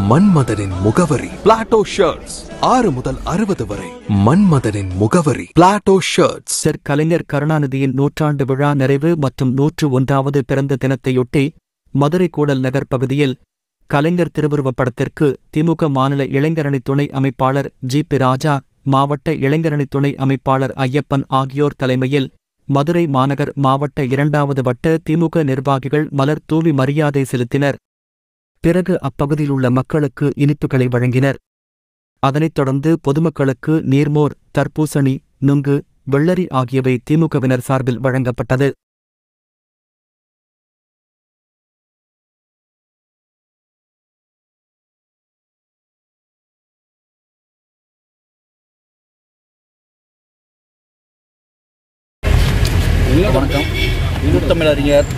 மன்மதனின் முகவரி Plato shirts 6 முதல் 60 வரை. மன்மதனின் முகவரி பிளாட்டோ ஷர்ட்ஸ். சர் கலைஞர் கருணாநிதியின் 100ஆண்டு விழா நிறைவு மற்றும் 101வது பிறந்த தினத்தையொட்டி மதுரை கூடல் நகர் பகுதியில் கலைஞர் திருவுருவப் படத்திற்கு திமுக மாநில இளைஞரணி துணை அமைப்பாளர் ஜி.பி. ராஜா, மாவட்ட இளைஞரணி துணை அமைப்பாளர் ஐயப்பன் ஆகியோர் தலைமையில் மதுரை மாநகர் மாவட்ட 2வது வட்ட திமுக நிர்வாகிகள் மலர் தூவி மரியாதை செலுத்தினர். பிறகு அப்பகுதியில் உள்ள மக்களுக்கு இனிப்புகளை வழங்கினர். அதனைத் தொடர்ந்து பொதுமக்களுக்கு நீர்மோர், தர்பூசணி, நுங்கு, வெள்ளரி ஆகியவை திமுகவினர் சார்பில் வழங்கப்பட்டது. வணக்கம். முத்தமிழறிஞர்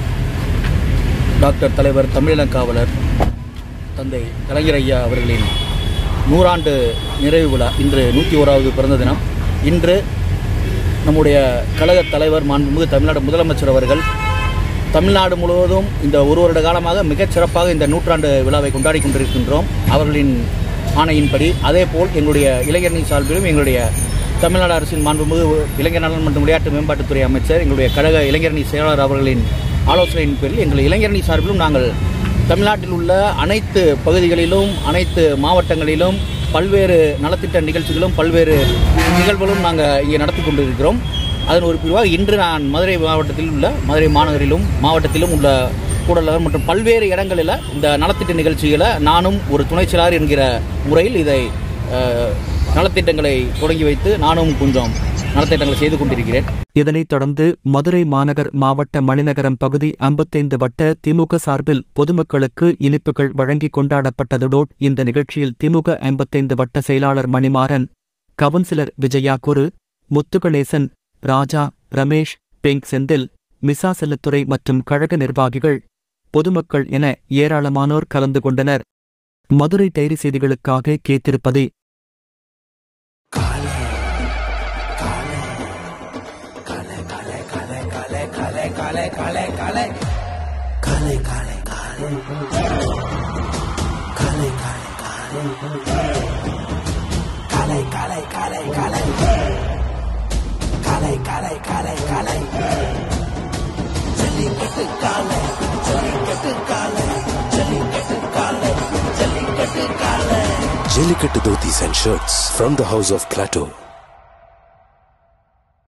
டாக்டர் தலைவர் தமிழின காவலர் தந்தை கலைஞர் ஐயா அவர்களின் 100ஆண்டு நிறைவு விழா இன்று 101வது பிறந்த தினம். இன்று நம்முடைய கழகத் தலைவர் மாண்புமிகு தமிழ்நாடு முதலமைச்சர் அவர்கள் தமிழ்நாடு முழுவதும் இந்த ஒரு வருட காலமாக மிகச் சிறப்பாக இந்த 100ஆண்டு விழாவை கொண்டாடி கொண்டிருக்கின்றோம். அவர்களின் ஆணையின்படி அதேபோல் எங்களுடைய இளைஞரணி சார்பிலும் எங்களுடைய தமிழ்நாடு அரசின் மாண்புமிகு இளைஞர் நலன் மற்றும் விளையாட்டு மேம்பாட்டுத்துறை அமைச்சர், எங்களுடைய கழக இளைஞரணி செயலாளர் அவர்களின் ஆலோசனையின் பேரில் எங்கள் இளைஞரணி சார்பிலும் நாங்கள் தமிழ்நாட்டில் உள்ள அனைத்து பகுதிகளிலும் அனைத்து மாவட்டங்களிலும் பல்வேறு நலத்திட்ட நிகழ்ச்சிகளும் பல்வேறு நிகழ்வுகளும் நாங்கள் இங்கே நடத்தி கொண்டிருக்கிறோம். அதன் ஒரு பிரிவாக இன்று நான் மதுரை மாவட்டத்தில் உள்ள மதுரை மாநகரிலும் மாவட்டத்திலும் உள்ள கூடலர் மற்றும் பல்வேறு இடங்களில் இந்த நலத்திட்ட நிகழ்ச்சிகளை நானும் ஒரு துணை செயலாளர் என்கிற முறையில் இதை நலத்திட்டங்களை தொடங்கி வைத்து நானும் கொஞ்சம் நலத்திட்டங்களை செய்து கொண்டிருக்கிறேன். இதனைத் தொடர்ந்து மதுரை மாநகர் மாவட்ட மணிநகரம் பகுதி 55 வட்ட திமுக சார்பில் பொதுமக்களுக்கு இனிப்புகள் வழங்கி கொண்டாடப்பட்டதோடு இந்த நிகழ்ச்சியில் திமுக 55 வட்ட செயலாளர் மணிமாறன், கவுன்சிலர் விஜயா குரு, முத்துகணேசன், ராஜா, ரமேஷ், பெங் செந்தில், மிசா செல்லத்துறை மற்றும் கழக நிர்வாகிகள், பொதுமக்கள் என ஏராளமானோர் கலந்து கொண்டனர். மதுரை டைரி செய்திகளுக்காக கேத்திருப்பது Jellicate Dhotis and shirts from the house of Plateau.